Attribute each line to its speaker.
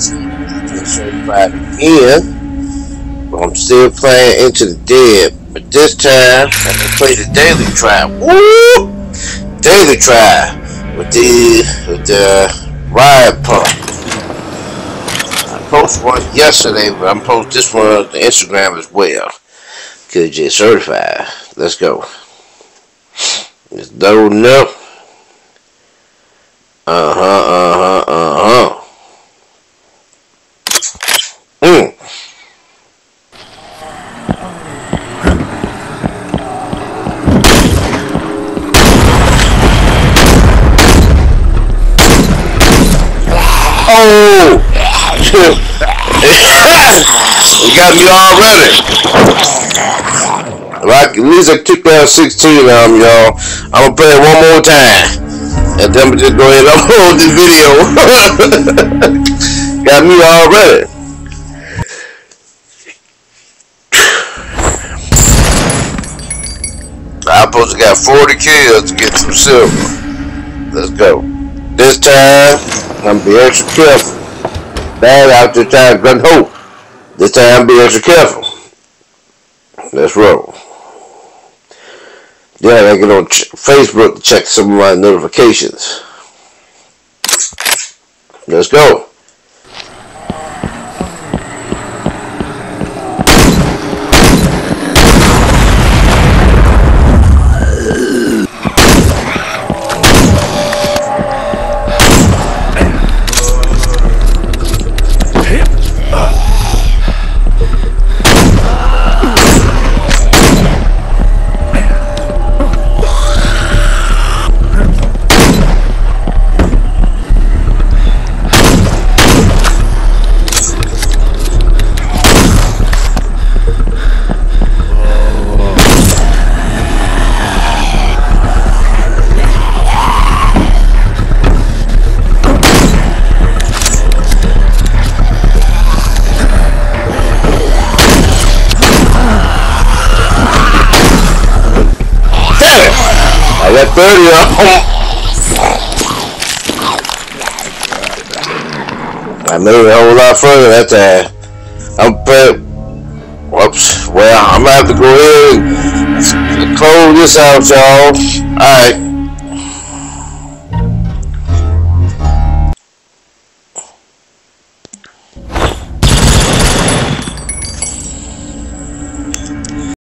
Speaker 1: certified again. But I'm still playing Into the Dead. But this time, I'm going to play the daily try. Woo! Daily try with the riot pump. I posted one yesterday, but I'm posting this one on the Instagram as well. KILLA-J certified. Let's go. It's loading up. Oh! You got me already. Like, at least I took down 16 of them, y'all. I'm gonna play it one more time. And then we just go ahead and upload this video. Got me already. I'm supposed to got 40 kills to get some silver. Let's go. This time, I'm gonna be extra careful. Bad out there trying to gun hope. This time, I'm be extra careful. Let's roll. Yeah, I get on Facebook to check some of my notifications. Let's go. I got 30 of them. I made it a whole lot further that time. Whoops. Well, I'm gonna have to go ahead and close this out, y'all. Alright.